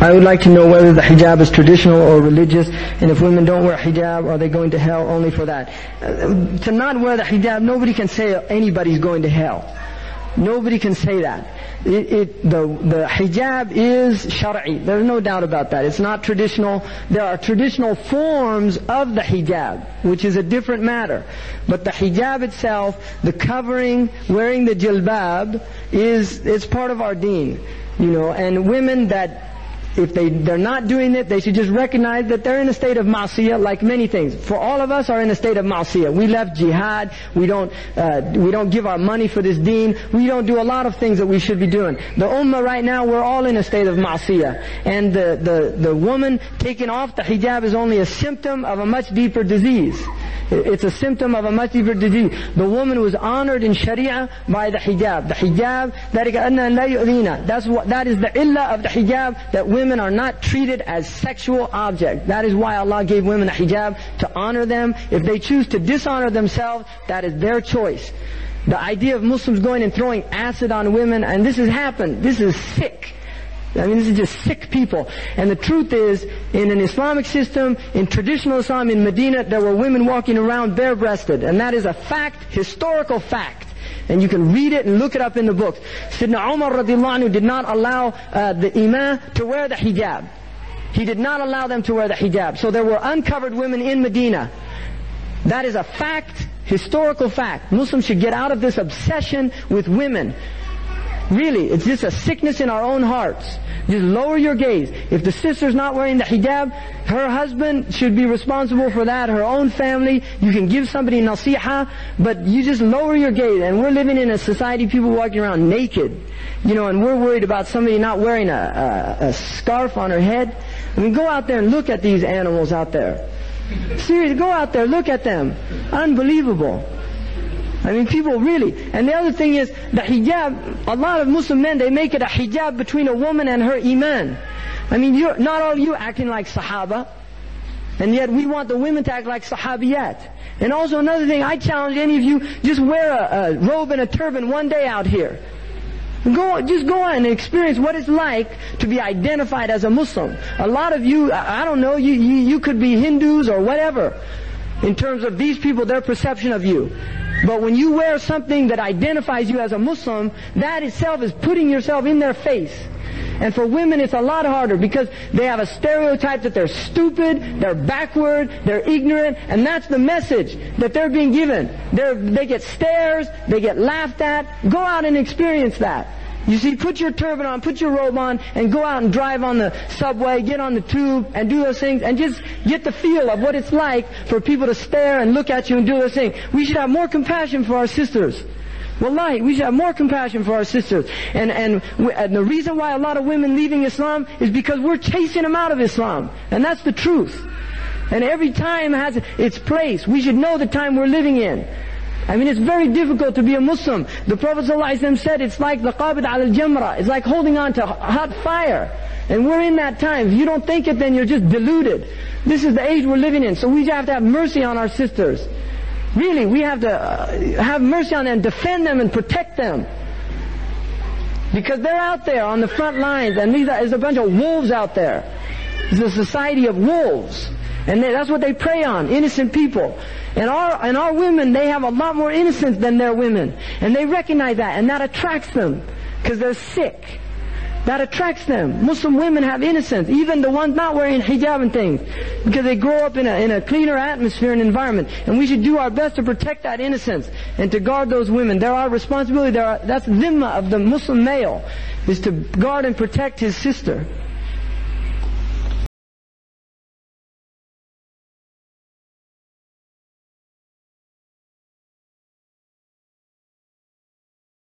I would like to know whether the hijab is traditional or religious, and if women don't wear hijab, are they going to hell only for that? To not wear the hijab, nobody can say anybody's going to hell. Nobody can say that. The hijab is shar'i. There's no doubt about that. It's not traditional. There are traditional forms of the hijab, which is a different matter. But the hijab itself, the covering, wearing the jilbab, it's part of our deen. And women that, if they're not doing it, they should just recognize that they're in a state of ma'siyah, like many things. For all of us are in a state of ma'siyah. We left jihad. We don't give our money for this deen. We don't do a lot of things that we should be doing. The ummah right now, we're all in a state of ma'siyah. And the woman taking off the hijab is only a symptom of a much deeper disease. It's a symptom of a much deeper disease. The woman was honored in Sharia by the hijab. The hijab, that is the illah of the hijab, that women are not treated as sexual objects. That is why Allah gave women the hijab, to honor them. If they choose to dishonor themselves, that is their choice. The idea of Muslims going and throwing acid on women, and this has happened. This is sick. This is just sick people. And the truth is, in an Islamic system, in traditional Islam in Medina, there were women walking around bare-breasted. And that is a fact, historical fact. And you can read it and look it up in the books. Sayyidina Umar radiallahu anhu did not allow the imam to wear the hijab. He did not allow them to wear the hijab. So there were uncovered women in Medina. That is a fact, historical fact. Muslims should get out of this obsession with women. Really, it's just a sickness in our own hearts. Just lower your gaze. If the sister's not wearing the hijab, her husband should be responsible for that, her own family. You can give somebody nasiha, but you just lower your gaze. And we're living in a society, people walking around naked. And we're worried about somebody not wearing a scarf on her head. Go out there and look at these animals out there. Seriously, go out there, look at them. Unbelievable. People really. And the other thing is, the hijab, a lot of Muslim men, they make it a hijab between a woman and her iman. Not all of you acting like Sahaba, and yet we want the women to act like Sahabiyat. And also another thing, I challenge any of you, just wear a robe and a turban one day out here. Just go on and experience what it's like to be identified as a Muslim. A lot of you, I don't know, you could be Hindus or whatever, in terms of these people, their perception of you. But when you wear something that identifies you as a Muslim, that itself is putting yourself in their face. And for women it's a lot harder, because they have a stereotype that they're stupid, they're backward, they're ignorant, and that's the message that they're being given. They get stares, they get laughed at. Go out and experience that. You see, put your turban on, put your robe on, and go out and drive on the subway, get on the tube, and do those things, and just get the feel of what it's like for people to stare and look at you and do those things. We should have more compassion for our sisters. Wallahi, we should have more compassion for our sisters. And the reason why a lot of women leaving Islam is because we're chasing them out of Islam. And that's the truth. And every time has its place. We should know the time we're living in. It's very difficult to be a Muslim. The Prophet ﷺ said it's like the qabid al-jamra. It's like holding on to hot fire. And we're in that time. If you don't think it, then you're just deluded. This is the age we're living in. So we have to have mercy on our sisters. Really, we have to have mercy on them, defend them and protect them. Because they're out there on the front lines, and there's a bunch of wolves out there. It's a society of wolves. And that's what they prey on, innocent people. And our women, they have a lot more innocence than their women. And they recognize that, and that attracts them, because they're sick. That attracts them. Muslim women have innocence, even the ones not wearing hijab and things, because they grow up in a cleaner atmosphere and environment. And we should do our best to protect that innocence and to guard those women. They're our responsibility. That's dhimma of the Muslim male, is to guard and protect his sister.